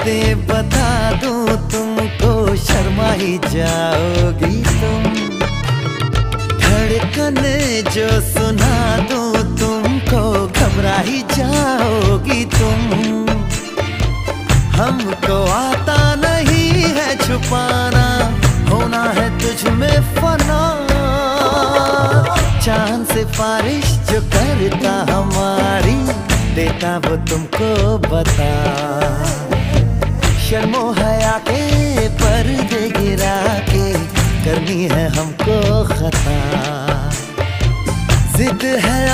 बातें बता दूं तुमको, शर्मा ही जाओगी तुम। धड़कन जो सुना दूं तुमको, घबरा ही जाओगी तुम। हमको आता नहीं है छुपाना, होना है तुझ में फना। चांद से बारिश जो करता हमारी, देता वो तुमको बता। शर्मो हया के पर्दे गिरा के, करनी है हमको खता। जिद है